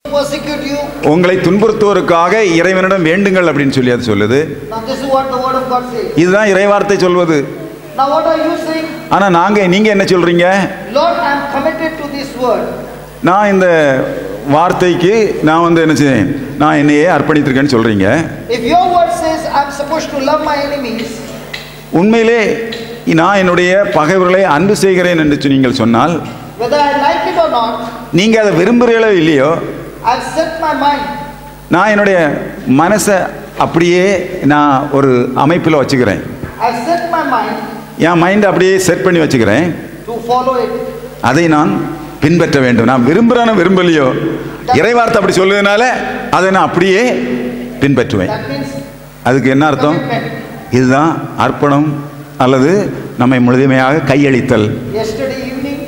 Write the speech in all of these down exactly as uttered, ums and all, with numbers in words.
persecute you. உங்களை துன்புறுத்துவோருக்காக இறைவனிடம் வேண்டுங்கள் அப்படின்னு சொல்லி அது சொல்லுது. Now this is what the word of God says. இதுதான் இறைவார்த்தை சொல்வது. Now what are you saying? ஆனா நாங்க நீங்க என்ன சொல்றீங்க? Lord, I am committed to this word. நான் இந்த வார்த்தைக்கு நான் வந்து என்ன செய்யேன்? நான் என்னையே அர்ப்பணித்திருக்கேன்னு சொல்றீங்க. If your word says I am supposed to love my enemies, உண்மையிலே நான் என்னுடைய பகைவர்களை அன்பு செய்கிறேன் என்று நீங்கள் சொன்னால், whether I like it or not, நீங்க அதை விரும்புகிறீங்களோ இல்லையோ, I have set my mind. நான் என்னுடைய மனசை அப்படியே நான் ஒரு அமைப்பில் வச்சுக்கிறேன். I have set my mind என் மைண்ட் அப்படியே செட் பண்ணி வச்சுக்கிறேன். to follow it. அதை நான் பின்பற்ற வேண்டும். நான் விரும்புறானோ விரும்பலையோ, இறைவார்த்தை அப்படி சொல்லுவதனால அதை நான் அப்படியே பின்பற்றுவேன். That means அதுக்கு என்ன அர்த்தம்? இதுதான் அர்ப்பணம் அல்லது நம்மை முழுமையாக கையளித்தல். yesterday evening,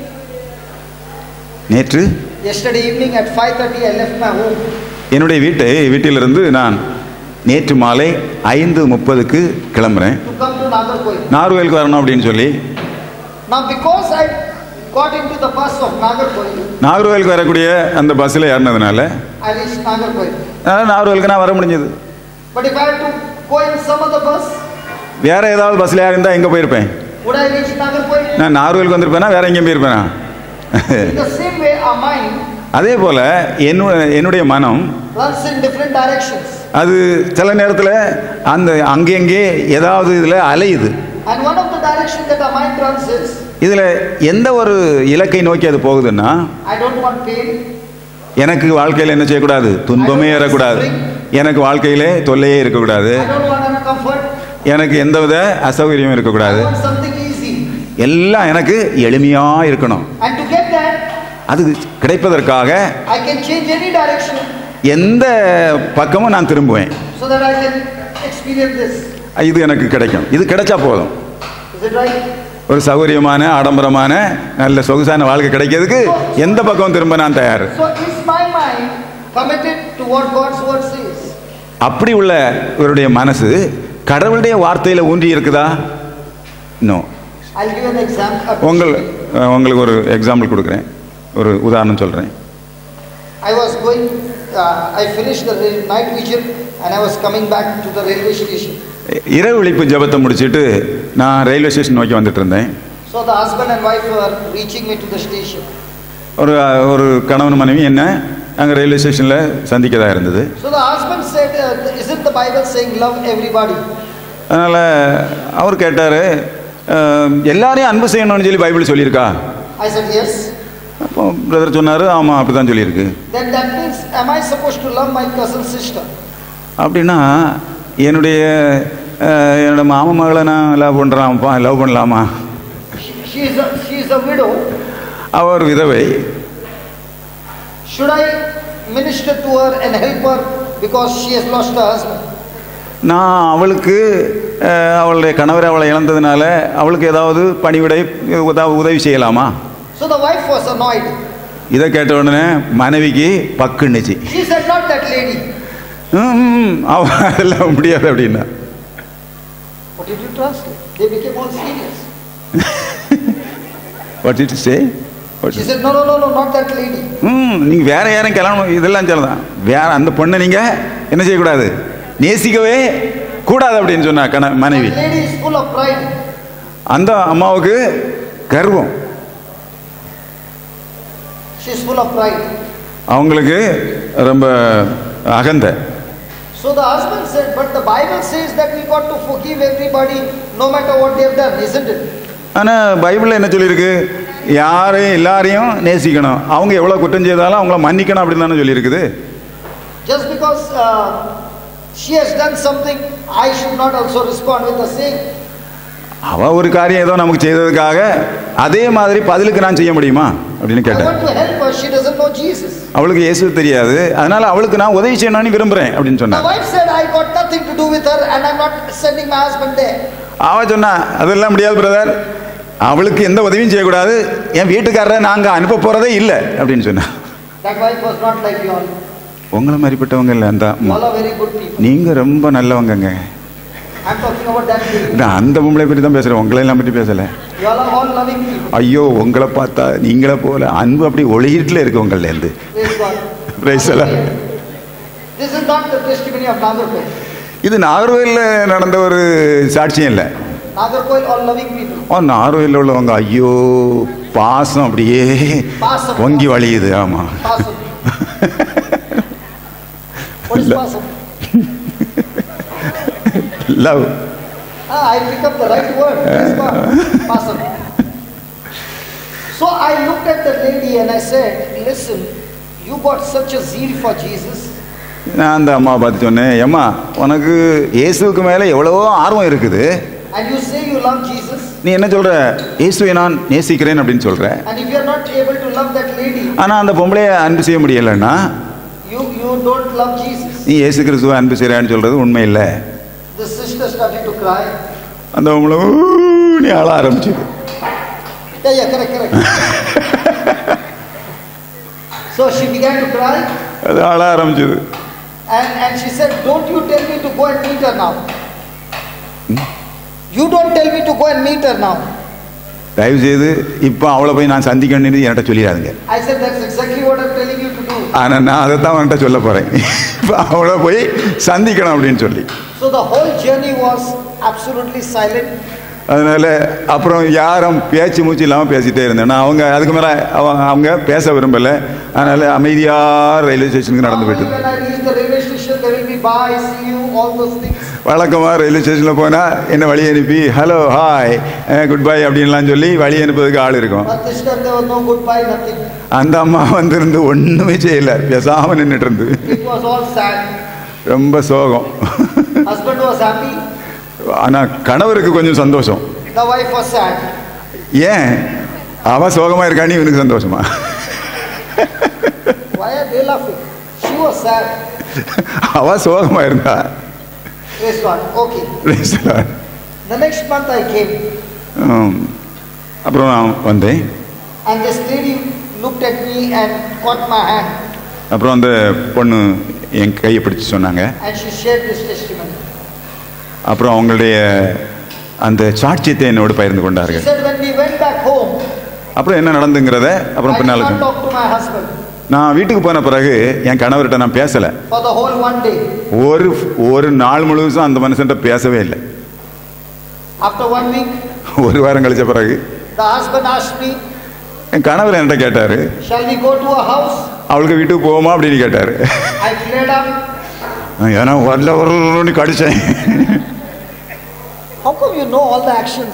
நேற்று yesterday evening at five thirty I left my home. என்னுடைய வீட்டை வீட்டிலிருந்து நான் நேற்று மாலை ஐந்து முப்பதுக்கு கிளம்புறேன். To come to Nagarkoil. நாகர்கோயிலுக்கு வரணும் அப்படின்னு சொல்லி. Now because I got into the bus of Nagarkoil, நாகர்கோயிலுக்கு வரக்கூடிய அந்த பஸ்ஸில் ஏறினதுனால I reached Nagarkoil. நாகர்கோயிலுக்கு நான் வர முடிஞ்சது. But if I had to go in some other bus, வேற ஏதாவது பஸ்ஸில் ஏறி இருந்தால் எங்கே போயிருப்பேன்? would I reach Nagarkoil? நான் நாகர்கோயிலுக்கு வந்திருப்பேனா வேற எங்கேயும் போயிருப்பேனா? In the same way, our mind அதே போல என்னுடைய மனம் runs in different directions. அது சில நேரத்தில் அந்த அங்கங்கே ஏதாவது இதில் அலையுது. And one of the directions that our mind runs is, இதில் எந்த ஒரு இலக்கை நோக்கி அது போகுதுன்னா, I don't want pain. எனக்கு வாழ்க்கையில் என்ன செய்யக்கூடாது? துன்பமே ஏறக்கூடாது. எனக்கு வாழ்க்கையிலே தொல்லையே இருக்கக்கூடாது. I don't want uncomfort. எனக்கு எந்தவித அசௌகரியமும் இருக்கக்கூடாது. I want something easy. எல்லாம் எனக்கு எளிமையாக இருக்கணும். And to get that, அது கிடைப்பதற்காக I can change any direction எந்த பக்கமும் நான் திரும்புவேன். so that I can experience this. இது எனக்கு கிடைக்கும். இது கிடைச்சா போதும். Is it right? ஒரு சௌகரியமான ஆடம்பரமான நல்ல சொகுசான வாழ்க்கை கிடைக்கிறதுக்கு எந்த பக்கம் திரும்ப நான் தயார். So is my mind committed to what God's word says? அப்படி உள்ள இவருடைய மனசு கடவுளுடைய வார்த்தையில் ஊன்றி இருக்குதா? No. I'll give an example. உங்கள் உங்களுக்கு ஒரு எக்ஸாம்பிள் கொடுக்குறேன். ஒரு உதாரணம் சொல்கிறேன். I was going, uh, I finished the night vigil and I was coming back to the railway station. இரவு விழிப்பு ஜெபத்தை முடிச்சிட்டு நான் ரயில்வே ஸ்டேஷன் நோக்கி வந்துட்டு இருந்தேன். So the husband and wife were reaching me to the station. ஒரு ஒரு கணவன் மனைவி என்ன அங்கே ரயில்வே ஸ்டேஷனில் சந்திக்கதா இருந்தது. So the husband said, uh, isn't the Bible saying love everybody? அதனால் அவர் கேட்டார், எல்லாரையும் அன்பு செய்யணும்னு சொல்லி பைபிள் சொல்லியிருக்கா? I said yes. அப்போ பிரதர் சொன்னார், ஆமாம் அப்படி தான் சொல்லியிருக்கு. Then that means, am I supposed to love my cousin sister? அப்படின்னா என்னுடைய என்னோட மாமா மகளை நான் லவ் பண்ணுறான்ப்பா, லவ் பண்ணலாமா? She is a, she is a widow. அவர் விதவை. Should I minister to her and help her because she has lost her husband? நான் அவளுக்கு அவளுடைய கணவரை அவளை இழந்ததுனால அவளுக்கு ஏதாவது பணிவிடை உதவி செய்யலாமா? So the wife was annoyed. இதை கேட்ட உடனே மனைவிக்கு பக்குன்னுச்சு. She said, not that lady. ம் அதெல்லாம் முடியாது அப்படின்னா. What did you translate? They became all serious. What did you say? What She said, no, no, no, no, not that lady. ம் நீங்கள் வேற யாரும் கிளம்பணும் இதெல்லாம் சொல்லலாம். வேற அந்த பொண்ணை நீங்கள் என்ன செய்யக்கூடாது? நேசிக்கவே கூடாது அப்படின்னு சொன்னா கண மனைவி. That lady is full of pride. அந்த அம்மாவுக்கு கர்வம். She is full of pride. அவங்களுக்கு ரொம்ப அகந்த. So the husband said, but the Bible says that we got to forgive everybody no matter what they have done, isn't it? ஆனால் பைபிளில் என்ன சொல்லியிருக்கு? யாரையும் எல்லாரையும் நேசிக்கணும், அவங்க எவ்வளோ குற்றம் செய்தாலும் அவங்கள மன்னிக்கணும் அப்படின்னு தானே சொல்லியிருக்குது. Just because uh, she has done something, I should not also respond with the same. அவள் ஒரு காரியம் ஏதோ நமக்கு செய்ததுக்காக அதே மாதிரி பதிலுக்கு நான் செய்ய முடியுமா அப்படின்னு I கேட்டேன். want to help her, she doesn't know Jesus. அவளுக்கு இயேசு தெரியாது, அதனால அவளுக்கு நான் உதவி செய்யணும்னு விரும்புகிறேன் அப்படின்னு The சொன்னான். wife said, I got nothing to do with her and I'm not sending my husband there. அவன் சொன்னா அதெல்லாம் முடியாது பிரதர், அவளுக்கு எந்த உதவியும் செய்யக்கூடாது, என் வீட்டுக்காரரை நாங்கள் அனுப்ப போகிறதே இல்லை அப்படின்னு சொன்னான். That wife was not like you all. உங்களை மாதிரிப்பட்டவங்க இல்லை அந்த You all are very good people. நீங்கள் ரொம்ப நல்லவங்கங்க. I'm talking about that lady. நான் அந்த பொம்பளை பற்றி தான் பேசுகிறேன், உங்களை எல்லாம் பற்றி பேசலை. You all are all loving people. ஐயோ உங்களை பார்த்தா நீங்களே போல அன்பு அப்படி ஒளியிட்டில் இருக்கு உங்கள்லேருந்து. Praise God. Praise the Lord. This is not the testimony of Nagarkoil. இது நாகர்கோயிலில் நடந்த ஒரு சாட்சியம் இல்லை. Nagarkoil all loving people. ஓ நாகர்கோயிலில் உள்ளவங்க ஐயோ பாசம் அப்படியே பொங்கி வழியுது. ஆமா. Pasam. What is pasam? Love. Ah, I pick up the right word. Yes, pasam. So I looked at the lady and I said, listen, you got such a zeal for Jesus. நான் அந்த அம்மா பார்த்து சொன்னேன், அம்மா உனக்கு இயேசுவுக்கு மேலே எவ்வளவோ ஆர்வம் இருக்குது. And you say you love Jesus. நீ என்ன சொல்ற? இயேசுவை நான் நேசிக்கிறேன் அப்படின்னு சொல்ற. And if you are not able to love that lady, ஆனா அந்த பொம்பளைய அன்பு செய்ய முடியலன்னா you you don't love Jesus. நீ இயேசு கிறிஸ்துவை அன்பு செய்யறான்னு சொல்றது உண்மை இல்லை. The sister started to cry. அந்த பொம்பளை நீ அழ ஆரம்பிச்சுது. Yeah, yeah, correct, correct. So she began to cry. அது அழ ஆரம்பிச்சுது. And and she said, don't you tell me to go and meet her now. You don't tell me to go and meet her now. தயவு செய்து இப்போ அவளை போய் நான் சந்திக்கணும்னு என்கிட்ட சொல்லிடாதுங்க. I said that's exactly what I'm telling you to do. ஆனா நான் அதை தான் அவன்கிட்ட சொல்ல போறேன். இப்போ அவளை போய் சந்திக்கணும் அப்படின்னு சொல்லி. So the whole journey was absolutely silent. அதனால அப்புறம் யாரும் பேச்சு மூச்சு இல்லாமல் பேசிட்டே இருந்தேன். அவங்க அதுக்கு மேலே அவங்க அவங்க பேச விரும்பலை. அதனால அமைதியாக ரயில்வே ஸ்டேஷனுக்கு நடந்து போயிட்டு வழக்கமாக ரயில்வே ஸ்டேஷனில் போனால் என்ன வழி அனுப்பி ஹலோ ஹாய் குட் பை அப்படின்லாம் சொல்லி வழி அனுப்புறதுக்கு ஆள் இருக்கும். அந்த அம்மா வந்திருந்து ஒன்றுமே செய்யலை, பேசாமல் நின்றுட்டு இருந்து ரொம்ப சோகம். ஆனால் கணவருக்கு கொஞ்சம் சந்தோஷம். ஏன் அவன் சோகமாக இருக்கான்னு இவனுக்கு சந்தோஷமா? அவ சோகமா இருந்தா. அப்புறம் நான் வந்தேன். அப்புறம் அந்த பொண்ணு என் கையை பிடிச்சு சொன்னாங்க. அப்புறம் அவங்களுடைய அந்த சாட்சியத்தை என்னோடு பகிர்ந்து கொண்டார்கள். அப்புறம் என்ன நடந்துங்கிறத அப்புறம் பின்னால நான் வீட்டுக்கு போன பிறகு என் கணவர்கிட்ட நான் பேசல. ஒரு ஒரு நாள் முழுவதும் அந்த மனுஷன்ட்ட பேசவே இல்லை. ஒரு வாரம் கழிச்ச பிறகு என் கணவர் என்கிட்ட கேட்டாரு, அவளுக்கு வீட்டுக்கு போவோமா அப்படின்னு கேட்டாரு. ஏன்னா வரல ஒரு கடிச்சேன். How come you know all the actions?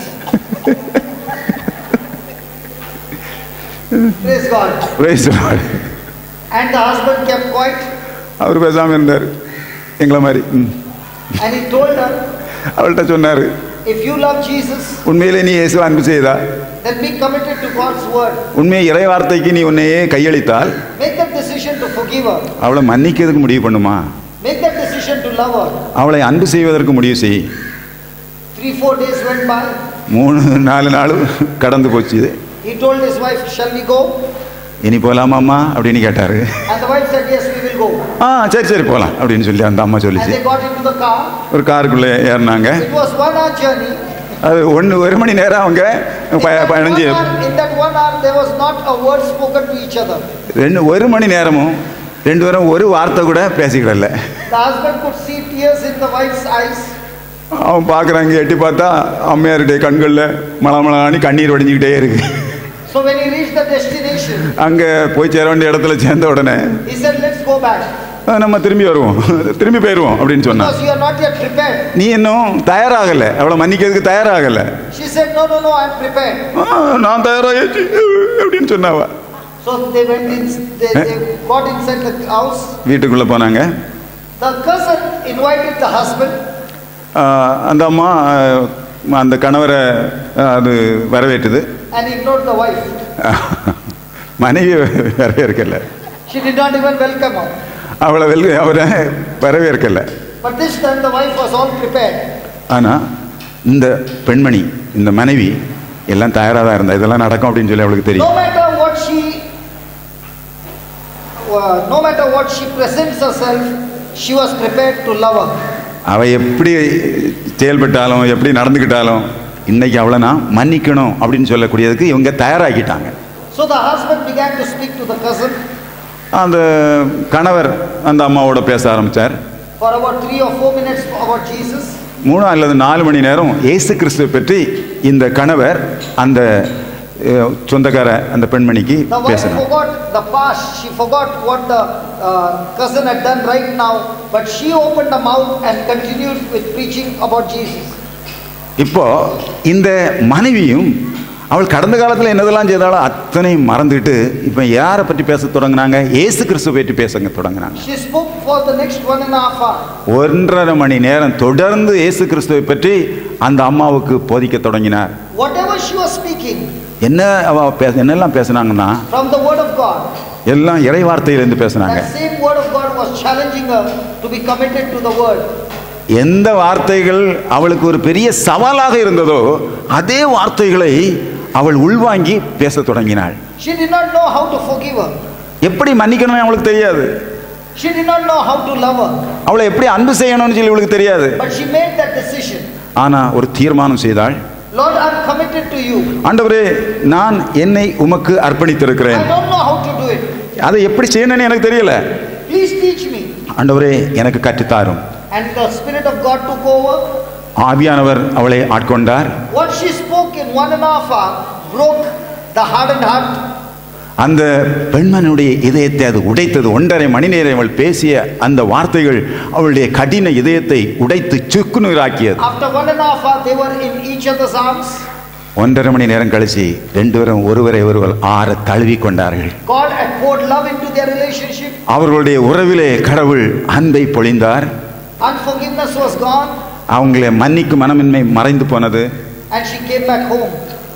Praise God. Praise God. And the husband kept quiet. அவர் பேசாம இருந்தார் எங்களை மாதிரி. And he told her, அவள்கிட்ட சொன்னாரு, if you love Jesus, உண்மையிலே நீ இயேசுவை அன்பு செய்தா, then be committed to God's word. உண்மையை இறை வார்த்தைக்கு நீ உன்னையே கையளித்தால், make that decision to forgive her. அவளை மன்னிக்கிறதுக்கு முடிவு பண்ணுமா? make that decision to love her. அவளை அன்பு செய்வதற்கு முடிவு செய். three four days went by. மூணு நாலு நாள் கடந்து போச்சு. He told his wife, shall we go? இனி போலாமாம்மா அப்படின்னு கேட்டாரு. And the wife said, yes, we will go. ஆ சரி சரி போலாம் அப்படின்னு சொல்லி அந்த அம்மா சொல்லிச்சு. And they got into the car. ஒரு காருக்குள்ள ஏறினாங்க. It was one hour journey. அது ஒன்று ஒரு மணி நேரம் அவங்க பயணிச்சு. In that one hour there was not a word spoken to each other. ரெண்டு ஒரு மணி நேரமும் ரெண்டு பேரும் ஒரு வார்த்தை கூட பேசிக்கிடல. The husband could see tears in the wife's eyes. அவன் பார்க்குறாங்க, எட்டி பார்த்தா அம்மையாருடைய கண்களில் மலமலானி கண்ணீர் வடிஞ்சுக்கிட்டே இருக்கு. So when he reached the destination, அங்க போய் சேர வேண்டிய இடத்துல சேர்ந்த உடனே he said, let's go back. நம்ம திரும்பி வருவோம், திரும்பி போயிடுவோம் அப்படின்னு சொன்னா. Because you are not yet prepared. நீ இன்னும் தயாராகல, அவளை மன்னிக்கிறதுக்கு தயாராகல. She said, no no no, I am prepared. நான் தயாராகிச்சு அப்படின்னு சொன்னாவ. So they went in, they, they got inside the house. வீட்டுக்குள்ள போனாங்க. The cousin invited the husband. அந்த அம்மா அந்த கணவரை அது வரவேற்றது. And ignored the wife. மனைவி வரவேற்கல. She did not even welcome her. அவளை வெல்க அவரை வரவேற்கல. But this time the wife was all prepared. ஆனா இந்த பெண்மணி இந்த மனைவி எல்லாம் தயாரா தான் இருந்தா, இதெல்லாம் நடக்கும் அப்படின்னு சொல்லி அவளுக்கு தெரியும். No matter what she uh, no matter what she presents herself, she was prepared to love her. அவ எப்படி செயல்பட்டாலும் எப்படி நடந்துக்கிட்டாலும் இன்னைக்கு அவளை நான் மன்னிக்கணும் அப்படின்னு சொல்லக்கூடியதுக்கு இவங்க தயாராகிட்டாங்க. So the husband began to speak to the cousin. அந்த கணவர் அந்த அம்மாவோட பேச ஆரம்பிச்சார். For about three or four minutes about Jesus. மூணு அல்லது நாலு மணி நேரம் இயேசு கிறிஸ்துவை பற்றி இந்த கணவர் அந்த சொந்தக்கார அந்த பெண்மணிக்கு பேசினார். The wife forgot the past. She forgot what the uh, cousin had done right now, but she opened her mouth and continued with preaching about Jesus. இப்போ இந்த மனைவியும் அவள் கடந்த காலத்தில் என்னதெல்லாம் செய்தாலும் அத்தனை மறந்துட்டு இப்போ யாரை பற்றி பேச தொடங்கினாங்க? இயேசு கிறிஸ்துவை பற்றி பேச தொடங்கினாங்க. She spoke for the next one and a half hour. ஒன்றரை மணி நேரம் தொடர்ந்து இயேசு கிறிஸ்துவை பற்றி அந்த அம்மாவுக்கு போதிக்க தொடங்கினார். Whatever she was speaking, என்ன அவ பேச என்னெல்லாம் பேசினாங்கன்னா from the word of God, எல்லாம் இறை வார்த்தையிலிருந்து பேசினாங்க. that same word of God was challenging her to be committed to the word. எந்த வார்த்தைகள் அவளுக்கு ஒரு பெரிய சவாலாக இருந்ததோ அதே வார்த்தைகளை அவள் உள்வாங்கி பேச தொடங்கினாள். She did not know how to forgive her. எப்படி மன்னிக்கணும்னு அவளுக்கு தெரியாது. She did not know how to love her. அவளை எப்படி அன்பு செய்யணும்னு சொல்லி அவளுக்கு தெரியாது. But she made that decision. ஆனா ஒரு தீர்மானம் செய்தாள். Lord, I am committed to you. ஆண்டவரே, நான் என்னை உமக்கு அர்ப்பணித்திருக்கிறேன். I don't know how to do it. அதை எப்படி செய்யணும்னு எனக்கு தெரியல. Please teach me. ஆண்டவரே, எனக்கு கற்றுத் தாரும். And the Spirit of God took over. ஆவியானவர் அவளை ஆட்கொண்டார். What she spoke in one and a half hour broke the hardened heart. அந்த பெண்மனுடைய இதயத்தை அது உடைத்தது. ஒன்றரை மணி நேரம் அவள் பேசிய அந்த வார்த்தைகள் அவளுடைய கடின இதயத்தை உடைத்து சுக்குநூறாக்கியது. After one and a half hour they were in each other's arms. ஒன்றரை மணி நேரம் கழிச்சு ரெண்டு பேரும் ஒருவரை ஒருவர் ஆற தழுவி கொண்டார்கள். God had poured love into their relationship. அவர்களுடைய உறவிலே கடவுள் அன்பை பொழிந்தார். Unforgiveness was gone. அவங்களை மன்னிக்கும் மனமின்மை மறைந்து போனது. And she came back home.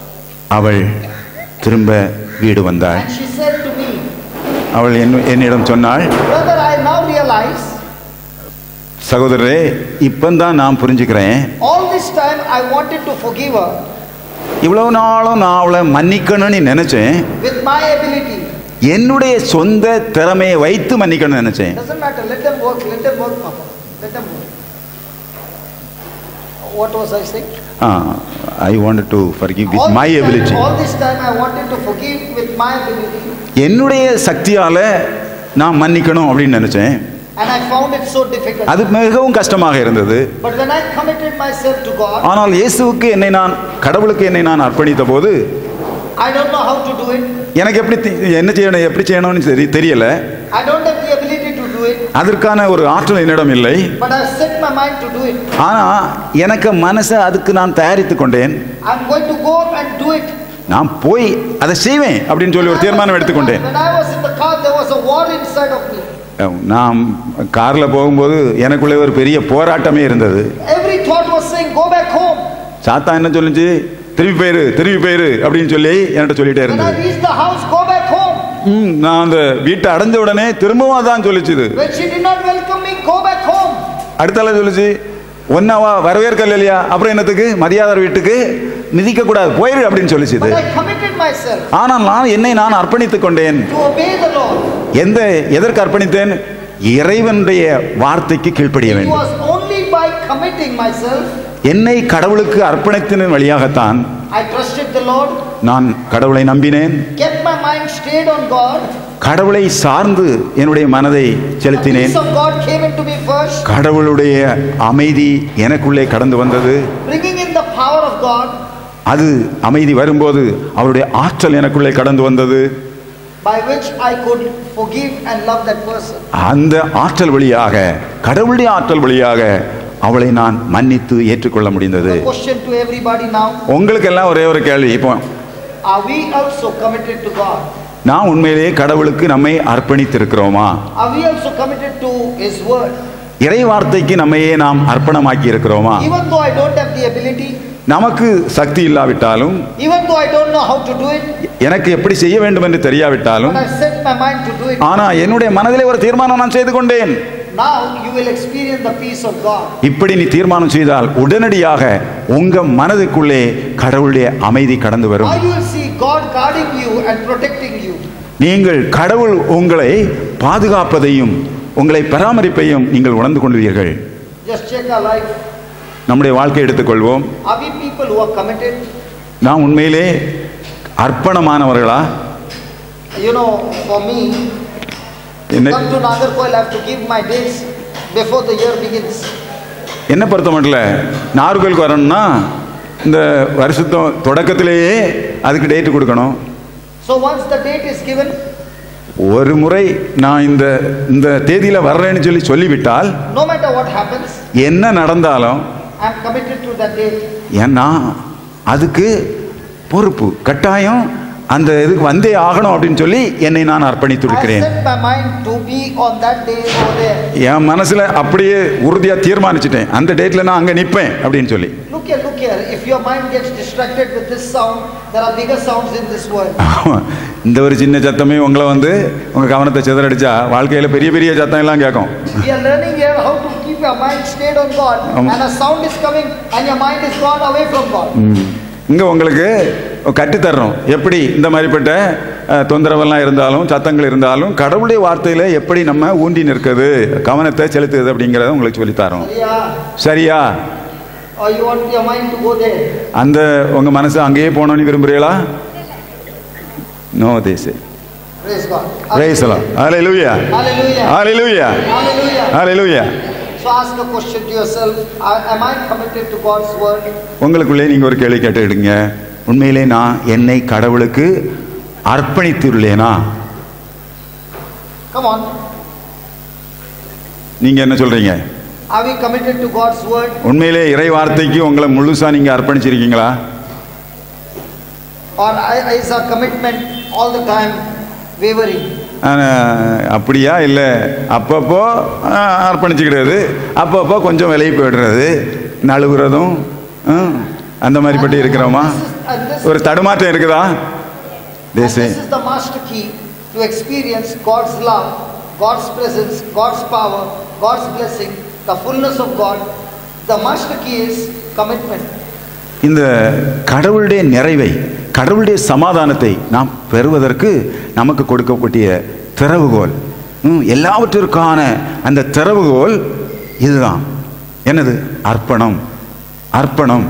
அவள் திரும்ப வீடு வந்தாள். And she said to me, அவள் என்னிடம் சொன்னாள், brother, I now realize, சகோதரரே, இப்பந்தான் நான் புரிஞ்சுக்கிறேன், all this time I wanted to forgive her. இவ்வளவு நாளும் நான் அவளை மன்னிக்கணும்னு நினைச்சேன். With my ability. என்னுடைய சொந்த திறமையை வைத்து மன்னிக்கணும்னு நினைச்சேன். Doesn't matter, let them work, let them work, Papa. Let them work. What was I saying? Ah, I wanted to forgive with all my time, ability. All this time I wanted to forgive with my ability. என்னுடைய சக்தியால நான் மன்னிக்கணும் அப்படின்னு நினைச்சேன். And I found it so difficult. அது மிகவும் கஷ்டமாக இருந்தது. But when I committed myself to God, ஆனால் இயேசுவுக்கு என்னை நான் கடவுளுக்கு என்னை நான் அர்ப்பணித்த போது I don't know how to do it. எனக்கு எப்படி என்ன செய்யணும் எப்படி செய்யணும்னு சரி தெரியல. I don't have the ability to do it. அதற்கான ஒரு ஆற்றல் என்னிடம் இல்லை. But I set my mind to do it. ஆனா எனக்கு மனசை அதுக்கு நான் தயாரித்துக் கொண்டேன். I'm going to go and do it. நான் போய் அதை செய்வேன் அப்படின்னு சொல்லி ஒரு தீர்மானம் எடுத்துக்கொண்டேன். When I was in the car, there was a war inside of me. நான் கார்ல போகும்போது எனக்குள்ளே ஒரு பெரிய போராட்டமே இருந்தது. Every thought was saying, go back home. சாத்தான் என்ன சொல்லுச்சு, திரும்பி போயிரு திரும்பி போயிரு அப்படின்னு சொல்லி என்கிட்ட சொல்லிட்டே When I இருந்தது. reached the house, go back home. நான் அந்த வீட்டை அடைஞ்ச உடனே திரும்பவும் அதான் சொல்லிச்சுது. When she did not welcome me, go back home. அடுத்தால சொல்லிச்சு, ஒன்னாவா வரவேற்கல இல்லையா, அப்புறம் என்னத்துக்கு மரியாதை வீட்டுக்கு மிதிக்க கூடாது போயிரு அப்படின்னு சொல்லிச்சுது. But I committed myself. ஆனால் நான் என்னை நான் அர்ப்பணித்துக் கொண்டேன். To obey the Lord. எந்த எதற்கு அர்ப்பணித்தேன்? இறைவனுடைய வார்த்தைக்கு கீழ்ப்படிய It வேண்டும். was only by committing myself. என்னை கடவுளுக்கு அர்ப்பணித்தின் வழியாகத்தான் I trusted the Lord. நான் கடவுளை நம்பினேன். Kept my mind stayed on God. கடவுளை சார்ந்து என்னுடைய மனதை செலுத்தினேன். The peace of God came into me first. கடவுளுடைய அமைதி எனக்குள்ளே கடந்து வந்தது. Bringing in the power of God. அது அமைதி வரும்போது அவருடைய ஆற்றல் எனக்குள்ளே கடந்து வந்தது. By which I could forgive and love that person. அந்த ஆற்றல் வழியாக கடவுளுடைய ஆற்றல் வழியாக அவளை நான் மன்னித்து ஏற்றுக்கொள்ள முடிந்தது. Question to everybody now. உங்களுக்கு எல்லாம் ஒரே ஒரு கேள்வி, இப்போ Are we also committed to God? நான் உண்மையிலேயே கடவுளுக்கு நம்மை அர்ப்பணித்திருக்கிறோமா? Are we also committed to His word? இறை வார்த்தைக்கு நம்மையே நாம் அர்ப்பணமாக்கி இருக்கிறோமா? Even though I don't have the ability, நமக்கு சக்தி இல்லாவிட்டாலும், even though I don't know how to do it, எனக்கு எப்படி செய்ய வேண்டும் என்று தெரியாவிட்டாலும், but I set my mind to do it. ஆனா என்னுடைய மனதிலே ஒரு தீர்மானம் நான் செய்து கொண்டேன். Now you will experience the peace of God. இப்படி நீ தீர்மானம் செய்தால் உடனடியாக உங்க மனதுக்குள்ளே கடவுளுடைய அமைதி கடந்து வரும். Now you will see God guarding you and protecting you. நீங்கள் கடவுள் உங்களை பாதுகாப்பதையும் உங்களை பராமரிப்பையும் நீங்கள் உணர்ந்து கொள்வீர்கள். Just check our life. நம்முடைய வாழ்க்கை எடுத்துக்கொள்வோம். Are we people who are committed? நாம் உண்மையிலே அர்ப்பணமானவர்களா? You know, for me, என்ன come to Nagarcoil, I have to give my dates before the year begins. என்ன பொறுத்த மட்டும் நாகர்கோயிலுக்கு வரணும்னா இந்த வருஷத்தம் தொடக்கத்திலேயே அதுக்கு டேட்டு கொடுக்கணும். So once the date is given, ஒரு முறை நான் இந்த இந்த தேதியில் வர்றேன்னு சொல்லி சொல்லிவிட்டால் no matter what happens, என்ன நடந்தாலும் I am committed to that date. ஏன்னா அதுக்கு பொறுப்பு கட்டாயம் அந்த இதுக்கு வந்தே ஆகணும் அப்படின்னு சொல்லி என்னை நான் அர்ப்பணித்து இருக்கிறேன். I set my mind to be on that day over there. என் மனசுல அப்படியே உறுதியா தீர்மானிச்சிட்டேன் அந்த டேட்ல நான் அங்க நிப்பேன் அப்படின்னு சொல்லி. Look here, look here. If your mind gets distracted with this sound, there are bigger sounds in this world. இந்த ஒரு சின்ன சத்தமே உங்களை வந்து உங்க கவனத்தை சிதறடிச்சா வாழ்க்கையில பெரிய பெரிய சத்தம் எல்லாம் கேட்கும். We are learning here how to keep your mind stayed on God, and a sound is coming and your mind is gone away from God. இங்க உங்களுக்கு கற்றுத்தர்றோம் எப்படி இந்த மாதிரிப்பட்ட தொந்தரவெல்லாம் இருந்தாலும் சத்தங்கள் இருந்தாலும் கடவுளுடைய வார்த்தையில எப்படி நம்ம ஊன்றி நிற்கிறது கவனத்தை செலுத்துது அப்படிங்கறத உங்களுக்கு சொல்லித்தரோம். சரியா? Or you want your mind to go there? அந்த உங்க மனசு அங்கேயே போகணும்னு விரும்புறீங்களா? No, they say. Praise God. Praise the Lord. Hallelujah. Hallelujah. Hallelujah. Hallelujah. Hallelujah. So ask a question to yourself, am I committed to God's word? உங்களுக்குள்ளே நீங்க ஒரு கேள்வி கேட்டுடுங்க, உண்மையிலே நான் என்னை கடவுளுக்கு அர்ப்பணித்துள்ளேனா? Come on. நீங்க என்ன சொல்றீங்க? Are we committed to God's word? உண்மையிலே இறை வார்த்தைக்கு உங்களை முழுசா நீங்க அர்ப்பணிச்சிருக்கீங்களா? Or is our commitment all the time wavering? அப்படியா இல்லை அப்பப்போ அர்ப்பணிச்சுக்கிடுறது அப்பப்போ கொஞ்சம் விலகி போயிடுறது நழுவுறதும் அந்த மாதிரி பட்டு இருக்கிறோமா? ஒரு தடுமாற்றம் இருக்குதா? This is the master key to experience God's love, God's presence, God's power, God's blessing, the fullness of God. The master key is commitment. இந்த கடவுளுடைய நிறைவை கடவுளுடைய சமாதானத்தை நாம் பெறுவதற்கு நமக்கு கொடுக்கக்கூடிய திறவுகோல் எல்லாவற்றிற்கான அந்த திறவுகோல் இதுதான். என்னது? அர்ப்பணம். அர்ப்பணம்.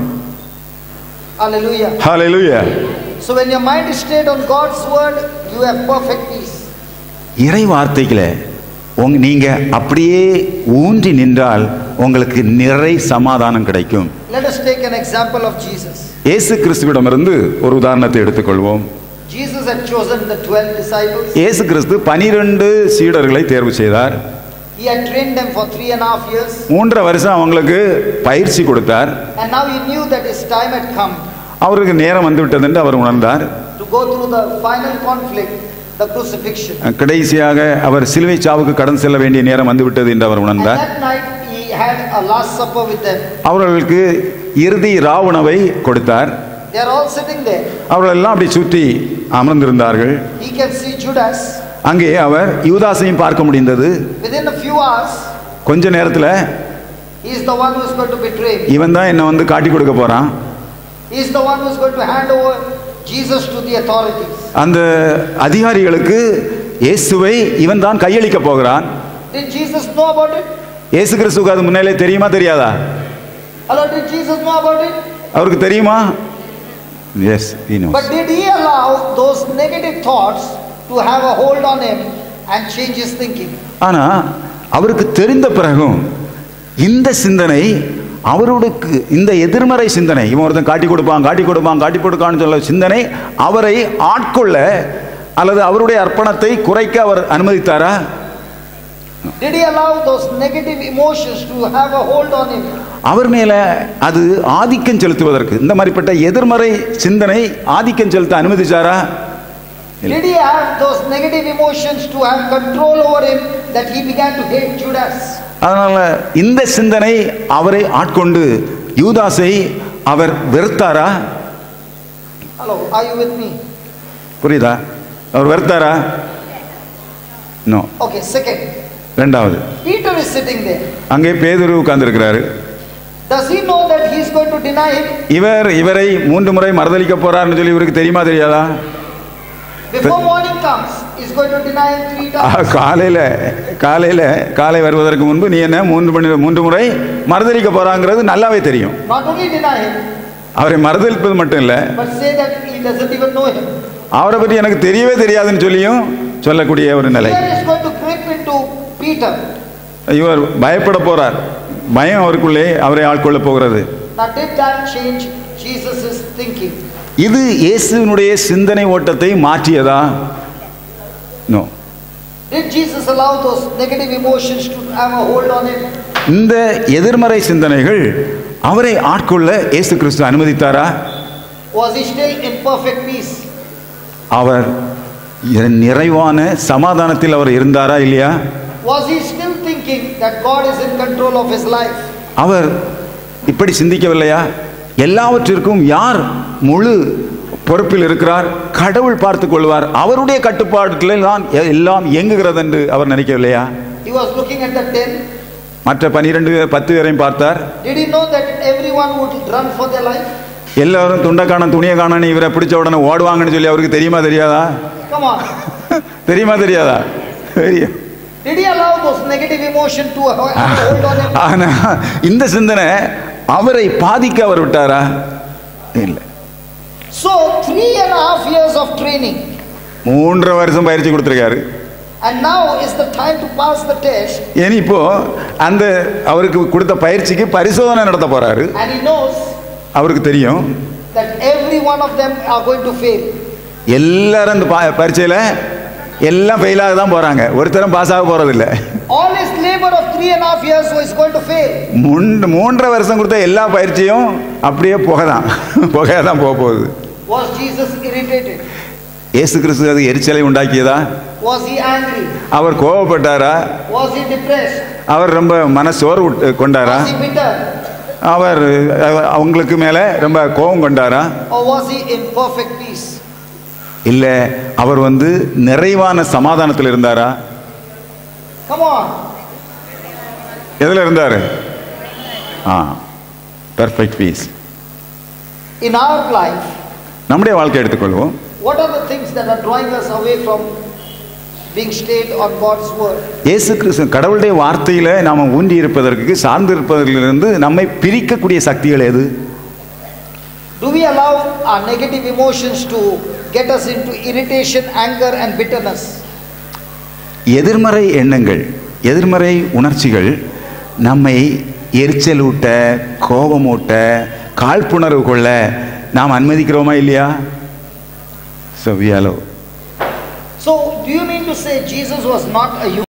Hallelujah. Hallelujah. So when your mind is stayed on God's word, you have perfect peace. இறை வார்த்தைகளை உங்க நீங்க அப்படியே ஊன்றி நின்றால் உங்களுக்கு நிறை சமாதானம் கிடைக்கும். Let us take an example of Jesus. இயேசு கிறிஸ்துவிடமிருந்து ஒரு உதாரணத்தை எடுத்துக்கொள்வோம். Jesus had chosen the twelve disciples. இயேசு கிறிஸ்து பன்னிரண்டு சீடர்களை தேர்வு செய்தார். He had trained them for three and a half years. மூன்றரை வருஷம் அவங்களுக்கு பயிற்சி கொடுத்தார். And now he knew that his time had come. அவருக்கு நேரம் வந்து விட்டது என்று அவர் உணர்ந்தார். To go through the final conflict, the crucifixion. கடைசியாக அவர் சிலுவை சாவுக்கு கடந்து செல்ல வேண்டிய நேரம் வந்து விட்டது என்று அவர் உணர்ந்தார். And that night he had a last supper with them. அவர்களுக்கு இறுதி ராவுணவை கொடுத்தார். They are all sitting there. அவர்கள் எல்லாம் அப்படி சுற்றி அமர்ந்திருந்தார்கள். He can see Judas. அங்கே அவர் யூதாசையும் பார்க்க முடிந்தது. Within a few hours, கொஞ்ச நேரத்துல he is the one who is going to betray me. இவன் தான் என்ன வந்து காட்டி கொடுக்க போறான். He is the one who is going to hand over Jesus to the authorities. அந்த அதிகாரிகளுக்கு இயேசுவை இவன் தான் கையளிக்க போகிறான். Did Jesus know about it? இயேசு கிறிஸ்துவுக்கு அது முன்னாலே தெரியுமா தெரியாதா? Hello, did Jesus know about it? அவருக்கு தெரியுமா? Yes, he knows. But did he allow those negative thoughts to have a hold on him and change his thinking? ஆனா அவருக்கு தெரிந்த பிறகும் இந்த சிந்தனை அவருக்கு இந்த எதிர்மறை சிந்தனை இவன் ஒருத்தன் காட்டி கொடுப்பான் காட்டி கொடுப்பான் காட்டி கொடுக்கான்னு சொல்ல சிந்தனை அவரை ஆட்கொள்ள அல்லது அவருடைய அர்ப்பணத்தை குறைக்க அவர் அனுமதித்தாரா? Did he allow those negative emotions to have a hold on him? அவர் மேல அது ஆதிக்கம் செலுத்துவதற்கு இந்த மாதிரிப்பட்ட எதிர்மறை சிந்தனை ஆதிக்கம் செலுத்த அனுமதிச்சாரா? Did he have those negative emotions to have control over him that he began to hate Judas? அதனால இந்த சிந்தனை அவரை ஆட்கொண்டு யூதாசை அவர் வெறுத்தாரா? Hello, are you with me? புரியுதா? அவர் வெறுத்தாரா? நோ. Okay, second. இரண்டாவது, Peter is sitting there. அங்கே பேதுரு உட்கார்ந்து இருக்கிறாரு. Does he know that he is going to deny him? இவர் இவரை மூன்று முறை மறுதலிக்க போறார்னு சொல்லி இவருக்கு தெரியுமா தெரியாதா? Before morning comes, he is going to deny him three times. காலையில காலையில காலை வருவதற்கு முன்பு நீ என்ன மூன்று மணி மூன்று முறை மறுதலிக்க போறாங்கிறது நல்லாவே தெரியும். Not only deny him, அவரை மறுதலிப்பது மட்டும் இல்ல, but say that he doesn't even know him. அவரை பற்றி எனக்கு தெரியவே தெரியாதுன்னு சொல்லியும் சொல்லக்கூடிய ஒரு நிலை. Fear is going to grip into Peter. இவர் பயப்பட போறார். பயம் அவருக்குள்ளே அவரை ஆட்கொள்ள போகிறது. Now did that change Jesus' thinking? இது இயேசுவினுடைய சிந்தனை ஓட்டத்தை மாற்றியதா? No. Did Jesus allow those negative emotions to have a hold on him? இந்த எதிர்மறை சிந்தனைகள் அவரை ஆட்கொள்ள இயேசு கிறிஸ்து அனுமதித்தாரா? Was he still in perfect peace? அவர் நிறைவான சமாதானத்தில் அவர் இருந்தாரா இல்லையா? Was he still thinking that God is in control of his life? அவர் இப்படி சிந்திக்கவில்லையா? எல்லாவற்றிற்கும் யார் முழு பொறுப்பில் இருக்கிறார்? கடவுள் பார்த்துக் கொள்வார், அவருடைய கட்டுப்பாட்டில் தான் எல்லாம் இயங்குகிறது என்று அவர் நினைக்கவில்லையா? He was looking at the ten. மற்ற பனிரெண்டு பத்து பேரையும் பார்த்தார். Did he know that everyone would run for their life? எல்லாரும் துண்டை காண துணியை காண இவரை பிடிச்ச உடனே ஓடுவாங்கன்னு சொல்லி அவருக்கு தெரியுமா தெரியாதா? Come on. தெரியுமா தெரியாதா? தெரியும். Did he allow those negative emotion to hold on him? ஆனா இந்த சிந்தனை அவரை பாதிக்க அவர் விட்டாரா? இல்ல. So three and a half years of training. மூன்றரை வருஷம் பயிற்சி கொடுத்திருக்காரு. And now is the time to pass the test. ஏன் இப்போ அந்த அவருக்கு கொடுத்த பயிற்சிக்கு பரிசோதனை நடத்த போறாரு. And he knows அவருக்கு தெரியும் that every one of them are going to fail. எல்லாரும் அந்த பரீட்சையில எல்லாம் ஃபெயில் ஆக தான் போறாங்க, ஒருத்தரும் பாஸ் ஆக போறது இல்ல. All his labor of three and a half years was going to fail. மூன்றரை வருஷம் கொடுத்த எல்லா பயிற்சியும் அப்படியே புகைதான் புகையாதான் போக போகுது. Was Jesus irritated? இயேசு கிறிஸ்து அது எரிச்சலை உண்டாக்கியதா? Was he angry? Our கோபப்பட்டாரா? Was he depressed? அவர் ரொம்ப மனசோர்வு கொண்டாரா? Was he bitter? அவர் அவங்களுக்கு மேல ரொம்ப கோபம் கொண்டாரா? Or was he in perfect peace? இல்ல அவர் வந்து நிறைவான சமாதானத்தில் இருந்தாரா? Come on. எதுல இருந்தாரு? ஆ, perfect peace. In our life, நம்முடைய வாழ்க்கை எடுத்துக்கொள்வோம். what are the things that are drawing us away from being stayed on God's word? இயேசு கிறிஸ்து கடவுளுடைய வார்த்தையில நாம ஊன்றி இருப்பதற்கு சார்ந்து இருப்பதிலிருந்து நம்மை பிரிக்கக்கூடிய சக்திகள் எது? Do we allow our negative emotions to get us into irritation, anger and bitterness? எதிர்மறை எண்ணங்கள், எதிர்மறை உணர்ச்சிகள் நம்மை எரிச்சலூட்ட, கோபமூட்ட, காழ்ப்புணர்வு கொள்ள நாம் அனுமதிக்கிறோமா இல்லையா? So we allow. So do you mean to say Jesus was not a human?